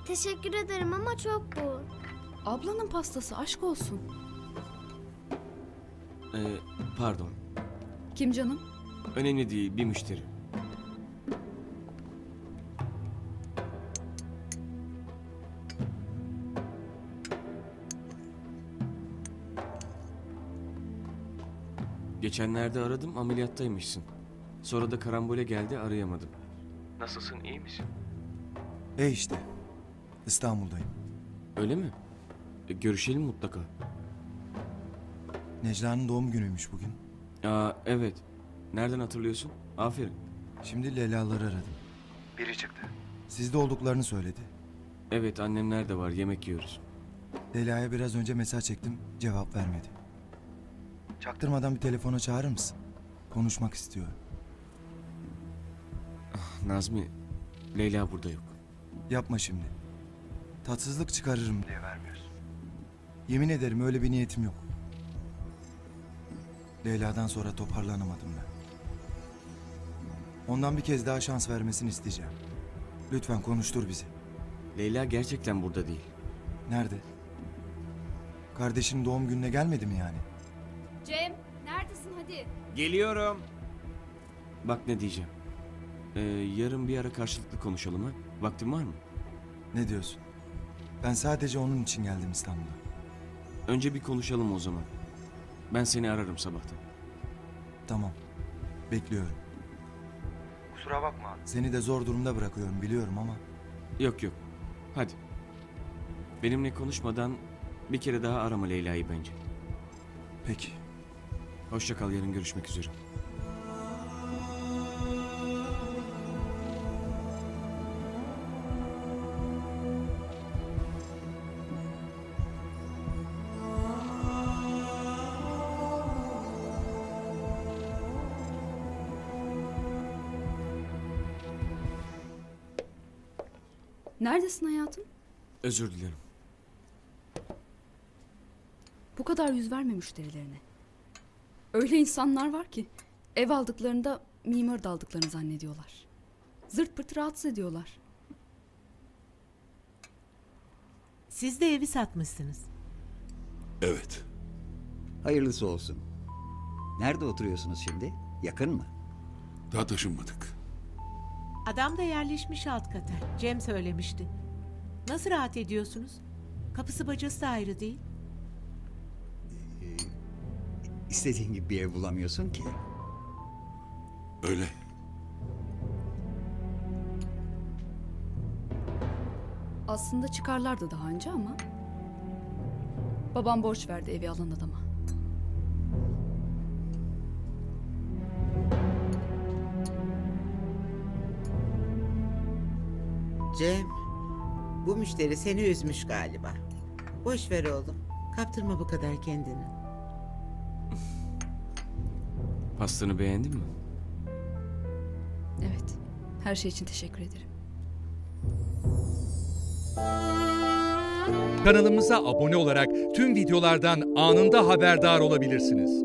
Teşekkür ederim ama çok bu. Ablanın pastası, aşk olsun. Pardon. Kim canım? Önemli değil, bir müşteri. Geçenlerde aradım, ameliyattaymışsın. Sonra da karambole geldi, arayamadım. Nasılsın, iyi misin? İşte. İstanbul'dayım. Öyle mi? Görüşelim mutlaka. Necla'nın doğum günüymüş bugün. Evet. Nereden hatırlıyorsun? Aferin. Şimdi Leyla'ları aradım. Biri çıktı. Sizde olduklarını söyledi. Evet, annemler de var, yemek yiyoruz. Leyla'ya biraz önce mesaj çektim, cevap vermedi. Çaktırmadan bir telefona çağırır mısın? Konuşmak istiyor. Nazmi, Leyla burada yok. Yapma şimdi. Tatsızlık çıkarırım diye vermiyorsun. Yemin ederim öyle bir niyetim yok. Leyla'dan sonra toparlanamadım ben. Ondan bir kez daha şans vermesini isteyeceğim. Lütfen konuştur bizi. Leyla gerçekten burada değil. Nerede? Kardeşinin doğum gününe gelmedi mi yani? Cem, neredesin hadi? Geliyorum. Bak ne diyeceğim. Yarın bir ara karşılıklı konuşalım ha? Vaktin var mı? Ne diyorsun? Ben sadece onun için geldim İstanbul'a. Önce bir konuşalım o zaman. Ben seni ararım sabahtan. Tamam. Bekliyorum. Kusura bakma. Seni de zor durumda bırakıyorum biliyorum ama. Yok. Hadi. Benimle konuşmadan bir kere daha arama Leyla'yı bence. Peki. Hoşça kal, yarın görüşmek üzere. Neredesin hayatım? Özür dilerim. Bu kadar yüz verme müşterilerine. Öyle insanlar var ki ev aldıklarında mimar da aldıklarını zannediyorlar. Zırt pırt rahatsız ediyorlar. Siz de evi satmışsınız. Evet. Hayırlısı olsun. Nerede oturuyorsunuz şimdi? Yakın mı? Daha taşınmadık. Adam da yerleşmiş alt kata. Cem söylemişti. Nasıl rahat ediyorsunuz? Kapısı bacası da ayrı değil. İstediğin gibi bir ev bulamıyorsun ki. Öyle. Aslında çıkarlardı daha önce ama babam borç verdi evi alan adama. Cem, bu müşteri seni üzmüş galiba. Boş ver oğlum. Kaptırma bu kadar kendini. Pastanı beğendin mi? Evet. Her şey için teşekkür ederim. Kanalımıza abone olarak tüm videolardan anında haberdar olabilirsiniz.